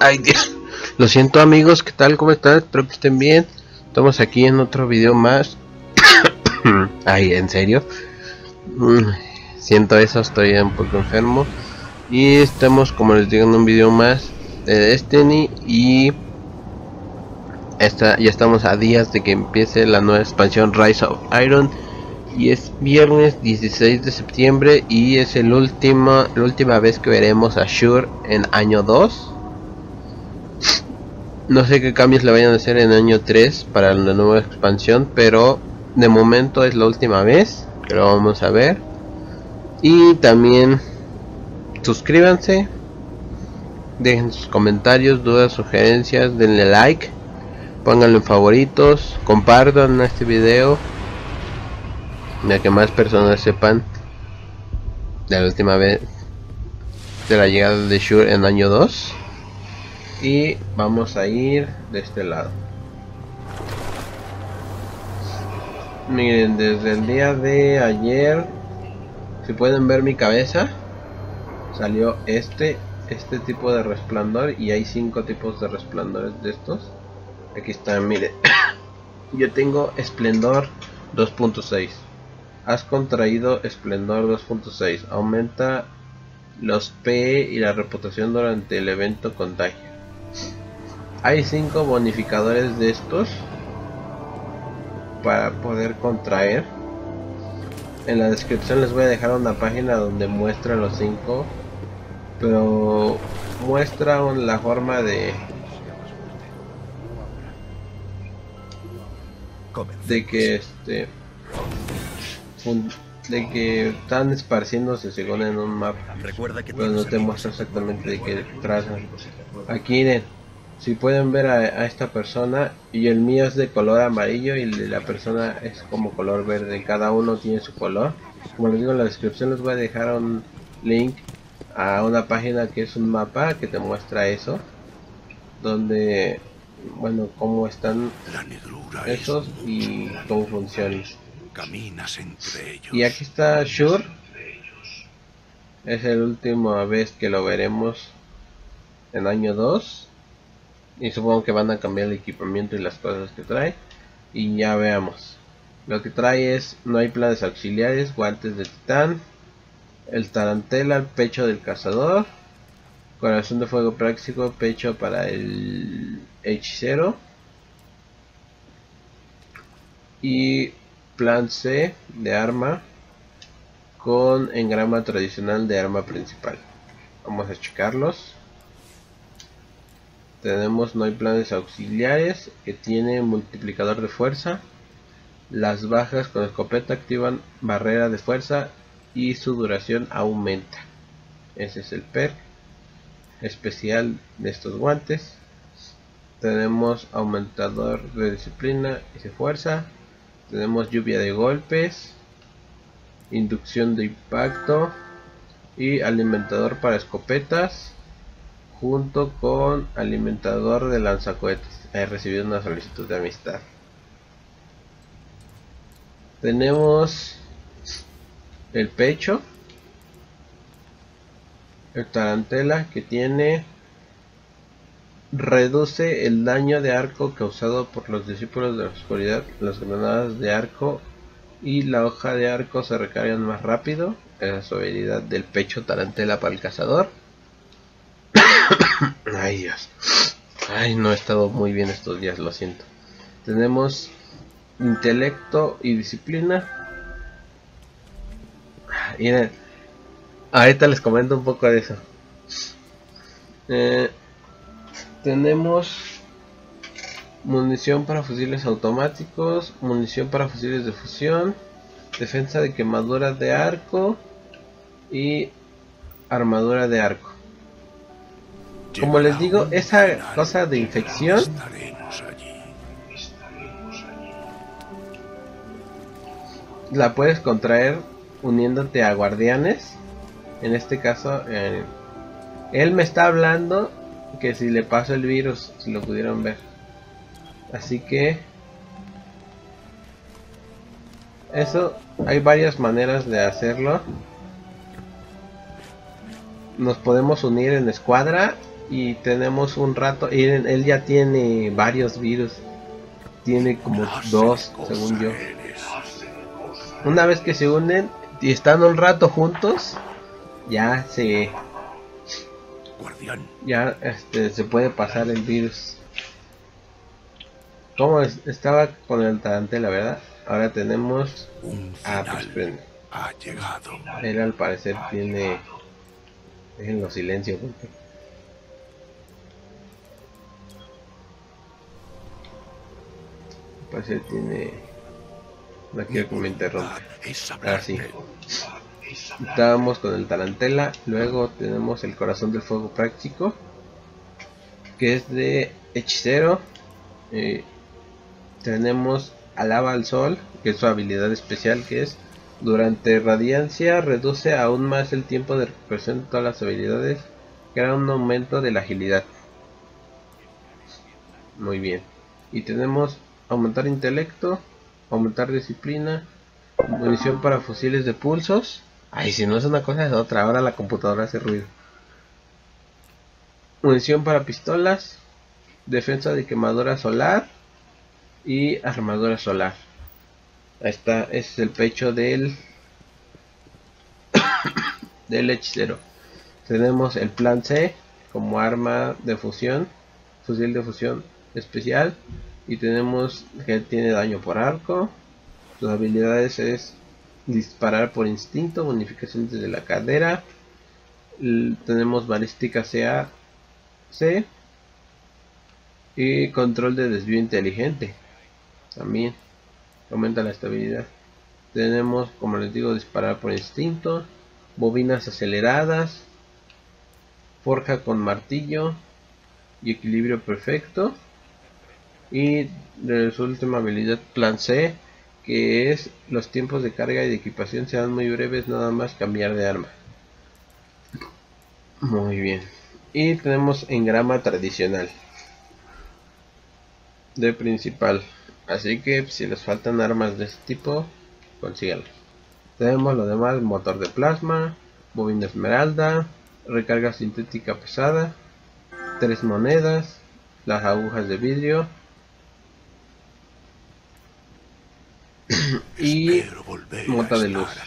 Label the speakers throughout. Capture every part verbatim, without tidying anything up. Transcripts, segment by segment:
Speaker 1: Ay, Dios. Lo siento, amigos, ¿qué tal? ¿Cómo están? Espero que estén bien. Estamos aquí en otro video más. Ay, ¿en serio? Mm, siento eso, estoy un poco enfermo. Y estamos, como les digo, en un video más de Destiny. Y esta, ya estamos a días de que empiece la nueva expansión Rise of Iron. Y es viernes dieciséis de septiembre y es el último, la última vez que veremos a Shur en año dos. No sé qué cambios le vayan a hacer en año tres para la nueva expansión, pero de momento es la última vez que lo vamos a ver. Y también suscríbanse, dejen sus comentarios, dudas, sugerencias, denle like, pónganlo en favoritos, compartan este video, para que más personas sepan de la última vez de la llegada de Shur en año dos. Y vamos a ir de este lado. Miren, desde el día de ayer, si pueden ver mi cabeza, salió este este tipo de resplandor, y hay cinco tipos de resplandores de estos. Aquí están, miren. Yo tengo esplendor dos punto seis. Has contraído esplendor dos punto seis. Aumenta los P y la reputación durante el evento contagio. Hay cinco bonificadores de estos para poder contraer. En la descripción les voy a dejar una página donde muestra los cinco, pero muestra la forma de de que este de que están esparciéndose según en un mapa, pero no te muestra exactamente de qué trazan. Aquí miren, si pueden ver a, a esta persona, y el mío es de color amarillo y la persona es como color verde. Cada uno tiene su color. Como les digo, en la descripción les voy a dejar un link a una página que es un mapa que te muestra eso, donde, bueno, cómo están esos y cómo funcionan.
Speaker 2: Caminas entre ellos.
Speaker 1: Y aquí está Shur. Es la última vez que lo veremos en año dos. Y supongo que van a cambiar el equipamiento y las cosas que trae. Y ya veamos. Lo que trae es: no hay planes auxiliares, guantes de titán, el tarantela, el pecho del cazador, corazón de fuego práctico, pecho para el hechicero, y plan C de arma con engrama tradicional de arma principal. Vamos a checarlos. Tenemos no hay planes auxiliares, que tiene multiplicador de fuerza. Las bajas con escopeta activan barrera de fuerza y su duración aumenta. Ese es el perk especial de estos guantes. Tenemos aumentador de disciplina y de fuerza. Tenemos lluvia de golpes, inducción de impacto y alimentador para escopetas, junto con alimentador de lanzacohetes. He recibido una solicitud de amistad. Tenemos el pecho, el tarantela, que tiene reduce el daño de arco causado por los discípulos de la oscuridad. Las granadas de arco y la hoja de arco se recargan más rápido. Esa es su habilidad del pecho tarantela para el cazador. Ay, Dios. Ay, no he estado muy bien estos días, lo siento. Tenemos intelecto y disciplina. Miren, ahorita les comento un poco de eso. Eh, tenemos munición para fusiles automáticos, munición para fusiles de fusión, defensa de quemaduras de arco y armadura de arco. Como les digo, esa cosa de infección la puedes contraer uniéndote a guardianes. En este caso, eh, él me está hablando que si le paso el virus, si lo pudieron ver. Así que eso, hay varias maneras de hacerlo. Nos podemos unir en escuadra y tenemos un rato, y él, él ya tiene varios virus, tiene como dos según yo. Una vez que se unen y están un rato juntos, ya se
Speaker 2: Guardián.
Speaker 1: ya este se puede pasar el virus. Como es, estaba con el tarantela, ¿verdad? Ahora tenemos
Speaker 2: Un
Speaker 1: a
Speaker 2: final ha llegado.
Speaker 1: Él al parecer tiene, déjenlo silencio porque al parecer tiene, no quiero que me interrumpa. Así ah, estábamos con el tarantela, luego tenemos el corazón del fuego práctico, que es de hechicero. eh, tenemos alaba al sol, que es su habilidad especial, que es durante radiancia reduce aún más el tiempo de recuperación de todas las habilidades, crea un aumento de la agilidad. Muy bien. Y tenemos aumentar intelecto, aumentar disciplina, munición para fusiles de pulsos. Ay, si no es una cosa es otra, ahora la computadora hace ruido. Munición para pistolas, defensa de quemadura solar y armadura solar. Ahí está, ese es el pecho del del hechicero. Tenemos el plan C como arma de fusión, fusil de fusión especial, y tenemos que tiene daño por arco. Sus habilidades es disparar por instinto, bonificación desde la cadera. L tenemos balística C A C y control de desvío inteligente. También aumenta la estabilidad. Tenemos, como les digo, disparar por instinto, bobinas aceleradas, forja con martillo y equilibrio perfecto. Y de su última habilidad, plan C, que es los tiempos de carga y de equipación serán muy breves, nada más cambiar de arma. Muy bien. Y tenemos engrama tradicional de principal, así que si les faltan armas de este tipo, consíganlas. Tenemos lo demás: motor de plasma, bobina esmeralda, recarga sintética pesada, tres monedas, las agujas de vidrio y mota de luz.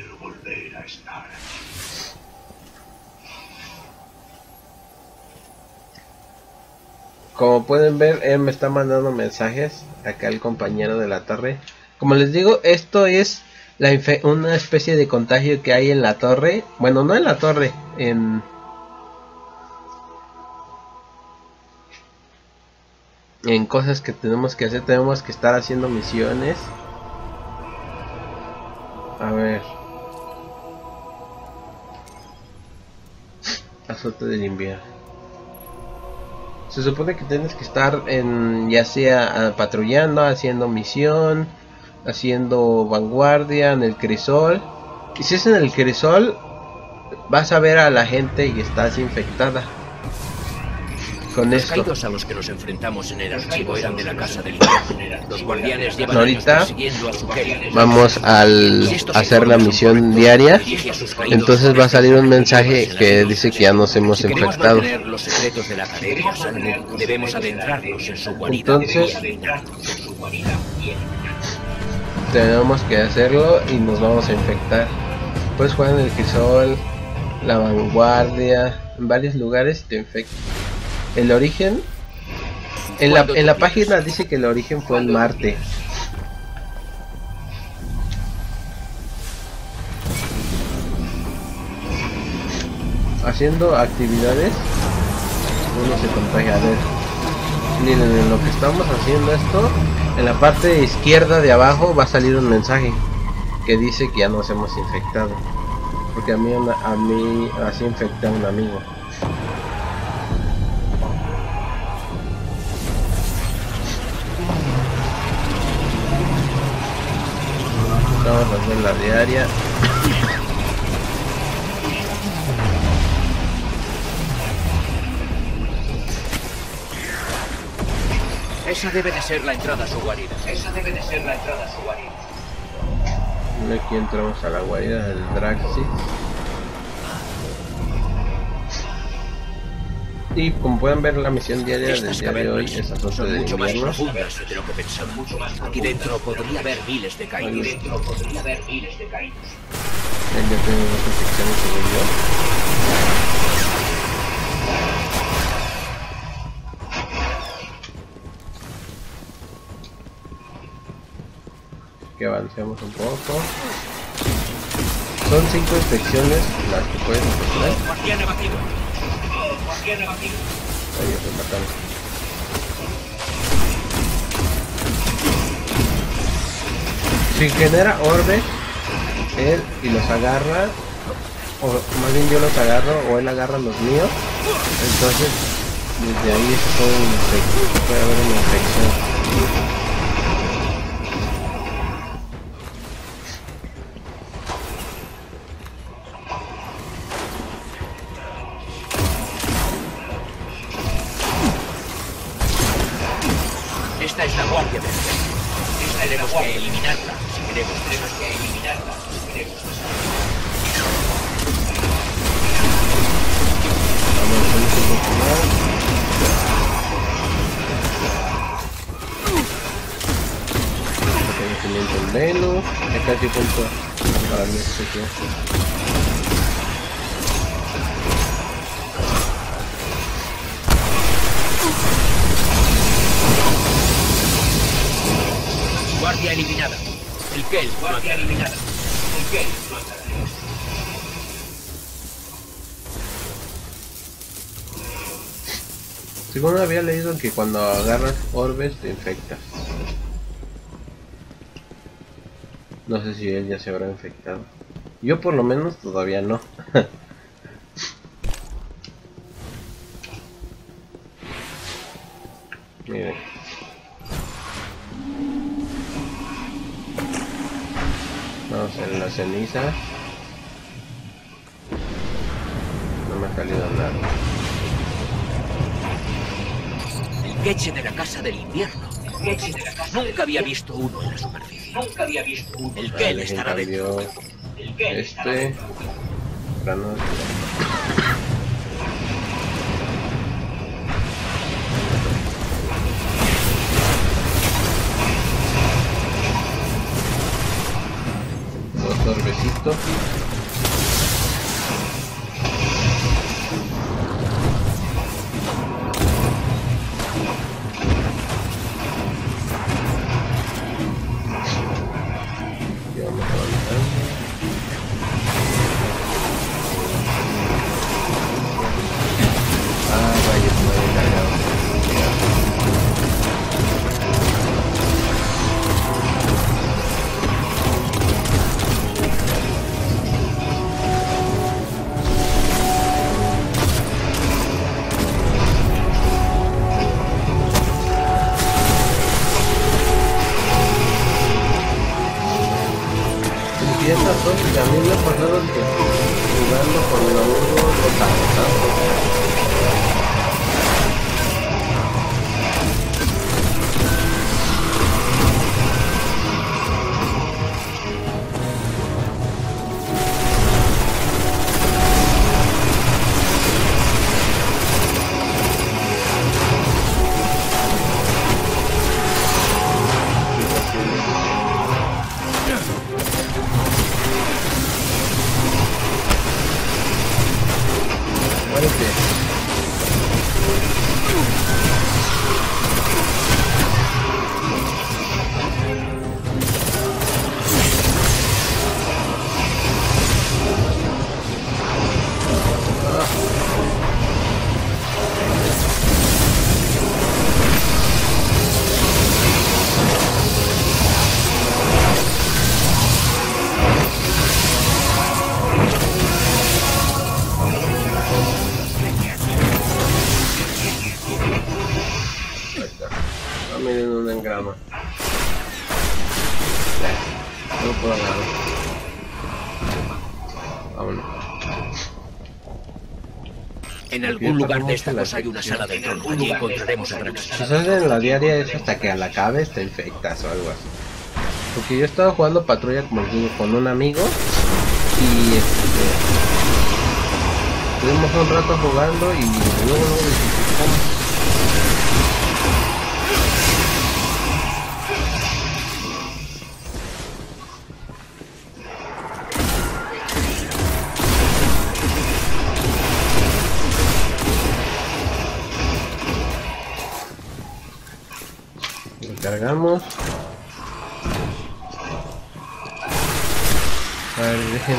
Speaker 1: Como pueden ver, él me está mandando mensajes acá, el compañero de la torre. Como les digo, esto es la una especie de contagio que hay en la torre. Bueno, no en la torre, en en cosas que tenemos que hacer. Tenemos que estar haciendo misiones. A ver, azote del invierno. Se supone que tienes que estar en, ya sea patrullando, haciendo misión, haciendo vanguardia en el crisol. Y si es en el crisol, vas a ver a la gente y estás infectada. Con
Speaker 3: los
Speaker 1: esto.
Speaker 3: caídos a los que nos enfrentamos en el archivo eran de la casa del infierno. Los guardianes llevan
Speaker 1: Ahorita
Speaker 3: años persiguiendo a su Keller.
Speaker 1: vamos al hacer la misión diaria. Entonces va a salir un mensaje que dice que ya nos hemos
Speaker 3: si queremos
Speaker 1: infectado.
Speaker 3: mantener los secretos de la academia, debemos adentrarnos en su guarida.
Speaker 1: Entonces tenemos que hacerlo y nos vamos a infectar. Puedes jugar en el crisol, la vanguardia, en varios lugares te infecta. El origen, en la, en la página dice que el origen fue en Marte. Haciendo actividades uno se contagia. A ver, miren, en lo que estamos haciendo esto, en la parte izquierda de abajo va a salir un mensaje que dice que ya nos hemos infectado, porque a mí, a mí así infecté a un amigo. Vamos a hacer la diaria.
Speaker 3: Esa debe de ser la entrada a su guarida.
Speaker 4: Esa debe de ser la entrada a su guarida.
Speaker 1: Aquí entramos a la guarida del Draxis. Y como pueden ver, la misión diaria del
Speaker 3: Estas
Speaker 1: día de hoy
Speaker 3: cavernas
Speaker 1: es azote
Speaker 3: son
Speaker 1: del
Speaker 3: mucho más
Speaker 1: invierno.
Speaker 3: profundas de lo que pensaba. Aquí dentro podría haber miles de
Speaker 4: Aquí
Speaker 3: caídos.
Speaker 4: dentro podría haber miles de caídos.
Speaker 1: Él ya tiene dos infecciones según yo. Que avancemos un poco. Son cinco infecciones las que pueden encontrar.
Speaker 3: Guardián abatido.
Speaker 4: Guardián abatido.
Speaker 1: Ahí se mataron. Si genera orbes, él y los agarra, o más bien yo los agarro, o él agarra los míos. Entonces, desde ahí se puede, infec- puede haber una infección.
Speaker 3: Esta es la guardia verde.
Speaker 4: Esta es la
Speaker 3: Tenemos que
Speaker 4: guardia.
Speaker 3: eliminarla si queremos
Speaker 4: Tenemos
Speaker 3: pasar.
Speaker 4: que eliminarla si queremos pasar.
Speaker 1: Vamos a un poco más. Reconocimiento en Venus. Es casi punto para mi especie.
Speaker 3: Guardia eliminada. El Kell.
Speaker 4: Guardia eliminada. ¿El qué? No entrará.
Speaker 1: Según había leído que cuando agarras orbes te infectas. No sé si él ya se habrá infectado. Yo por lo menos todavía no. Miren. Vamos en la ceniza. No me ha salido nada.
Speaker 3: El queche de la casa del invierno.
Speaker 4: Leche de la casa.
Speaker 3: Nunca había visto uno en la superficie.
Speaker 4: Nunca había visto uno.
Speaker 3: El
Speaker 1: Vale,
Speaker 3: Kell
Speaker 1: ¿quién
Speaker 3: estará dentro.
Speaker 1: cambió?
Speaker 4: El qué?
Speaker 1: Este. Grano. Dos orbecitos. Y vamos avanzando. Ah, rayos, me había cargado. Empieza todo y a mí me ha pasado que jugando con lo mismo los avanzados. Muérete. Ahí está. Ah, miren un engrama. No lo puedo agarrar. Vámonos.
Speaker 3: En
Speaker 1: Aquí
Speaker 3: algún lugar
Speaker 1: está
Speaker 3: de esta
Speaker 1: mucho la
Speaker 3: cosa hay una
Speaker 1: sección.
Speaker 3: sala de trono. Allí encontraremos a Raxus.
Speaker 1: Si estás en la diaria es hasta que a la acabes te infectas o algo así. Porque yo he estado jugando patrulla, como les digo, con un amigo. Y este, estuvimos un rato jugando y luego lo desinfectamos. Cargamos. A ver, dejen.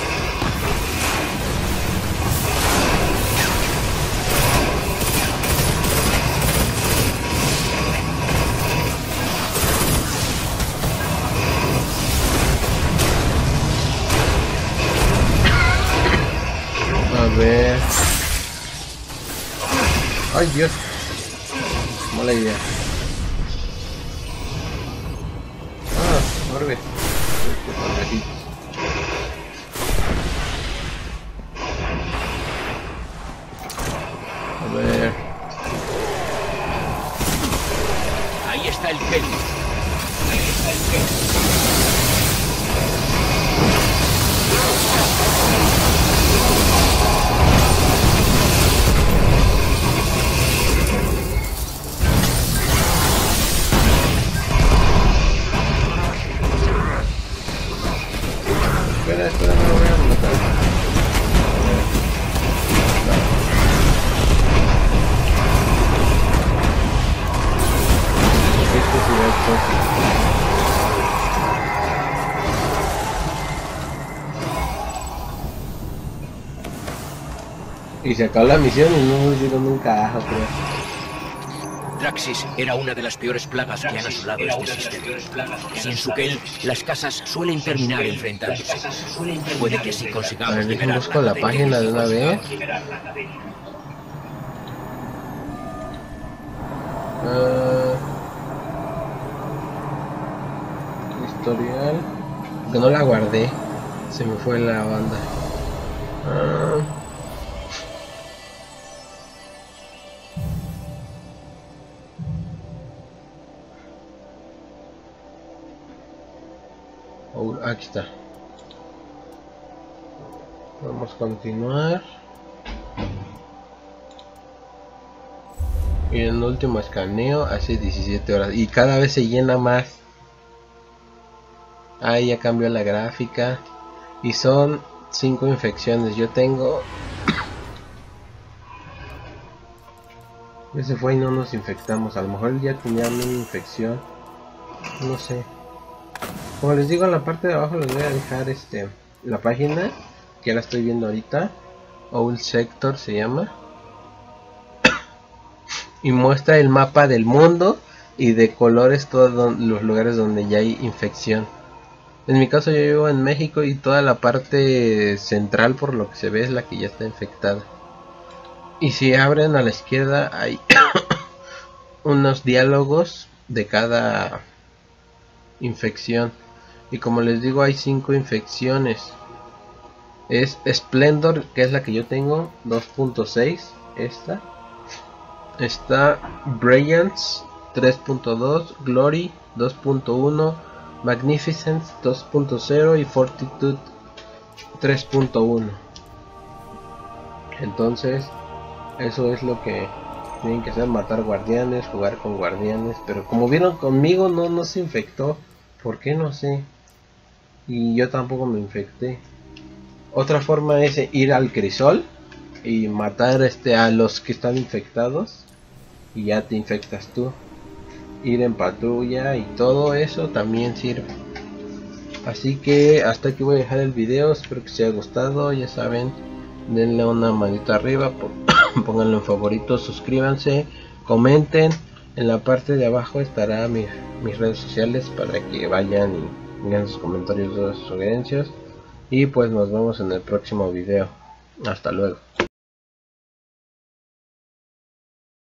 Speaker 1: A ver. Ay, Dios. Mala idea. Orbe. A ver.
Speaker 3: Ahí está el Kelly.
Speaker 4: Ahí está el Kelly.
Speaker 1: Espera, espera, no lo voy a matar. Esto sí va a y se acabó la misión y no nos dieron un carajo, creo.
Speaker 3: Draxis era una de las peores plagas que han asolado este sistema. Sin su Kel, las casas suelen terminar enfrentándose. Puede que si
Speaker 1: A
Speaker 3: consigamos
Speaker 1: ver,
Speaker 3: liberar
Speaker 1: busco la página de una vez. Uh, historial. Que no la guardé. Se me fue la banda. Uh, oh, aquí está. Vamos a continuar. Y en el último escaneo hace diecisiete horas. Y cada vez se llena más. Ahí ya cambió la gráfica. Y son cinco infecciones. Yo tengo... Ese fue y no nos infectamos. A lo mejor ya tenía una infección. No sé. Como les digo, en la parte de abajo les voy a dejar este la página. Que la estoy viendo ahorita. Owl Sector se llama. Y muestra el mapa del mundo. Y de colores todos los lugares donde ya hay infección. En mi caso yo vivo en México y toda la parte central, por lo que se ve, es la que ya está infectada. Y si abren a la izquierda hay unos diálogos de cada infección. Y como les digo, hay cinco infecciones. Es Splendor, que es la que yo tengo, dos punto seis. Esta. Está Brilliance tres punto dos, Glory dos punto uno, Magnificence dos punto cero y Fortitude tres punto uno. Entonces eso es lo que tienen que hacer: matar guardianes, jugar con guardianes. Pero como vieron conmigo, no nos infectó. ¿Por qué? No sé. Y yo tampoco me infecté. Otra forma es ir al crisol y matar este a los que están infectados y ya te infectas tú. Ir en patrulla y todo eso también sirve. Así que hasta aquí voy a dejar el video. Espero que os haya gustado. Ya saben, denle una manita arriba, pónganlo en favoritos, suscríbanse, comenten. En la parte de abajo estará mi, mis redes sociales para que vayan y pongan sus comentarios, sus sugerencias. Y pues nos vemos en el próximo video. Hasta luego.